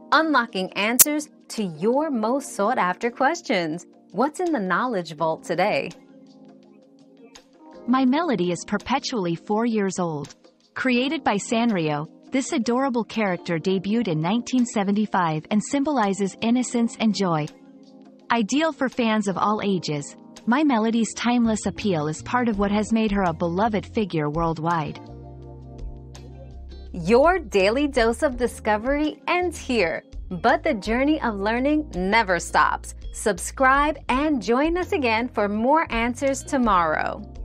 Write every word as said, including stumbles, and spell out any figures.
unlocking answers to your most sought-after questions. What's in the Knowledge Vault today? My Melody is perpetually four years old. Created by Sanrio, this adorable character debuted in nineteen seventy-five and symbolizes innocence and joy. Ideal for fans of all ages, My Melody's timeless appeal is part of what has made her a beloved figure worldwide. Your daily dose of discovery ends here, but the journey of learning never stops. Subscribe and join us again for more answers tomorrow.